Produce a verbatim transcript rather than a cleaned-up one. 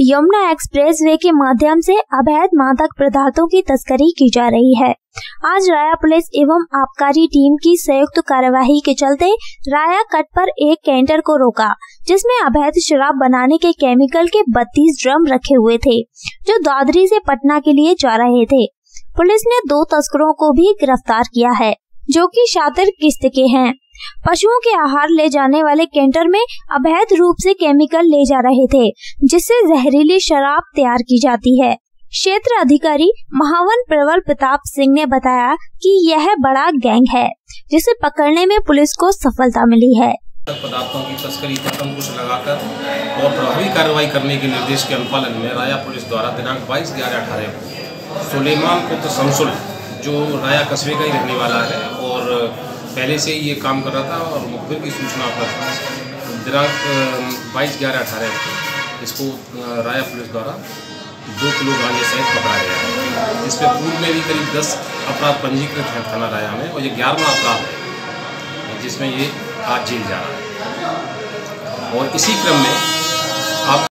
Yamuna expressway के माध्यम से अवैध मादक पदार्थों की तस्करी की जा रही है। आज राया पुलिस एवं आबकारी टीम की संयुक्त कार्यवाही के चलते राया कट पर एक कैंटर को रोका, जिसमें अवैध शराब बनाने के केमिकल के बत्तीस ड्रम रखे हुए थे, जो दादरी से पटना के लिए जा रहे थे। पुलिस ने दो तस्करों को भी गिरफ्तार किया है, जो कि शातिर किस्त के हैं। पशुओं के आहार ले जाने वाले कैंटर में अवैध रूप से केमिकल ले जा रहे थे, जिससे जहरीली शराब तैयार की जाती है। क्षेत्र अधिकारी महावन प्रबल प्रताप सिंह ने बताया कि यह बड़ा गैंग है, जिसे पकड़ने में पुलिस को सफलता मिली है। पदार्थों की तस्करी पर अंकुश लगाकर और प्रभावी कार्रवाई करने के निर्देश के अनुपालन में राया पुलिस द्वारा दिनांक बाईस ग्यारह अठारह को सुलेमान पुत्र शमसुल, जो राया कस्बे का ही रहने वाला है और पहले से ही ये काम कर रहा था और मुखबिर की सूचना पर दिनांक बाईस ग्यारह अठारह को इसको राया पुलिस द्वारा दो किलो गांजे सहित पकड़ा गया है। इस पर पूर्व में भी करीब दस अपराध पंजीकृत हैं थाना राया में और ये ग्यारहवां अपराध है जिसमें ये आज जेल जा रहा है। और इसी क्रम में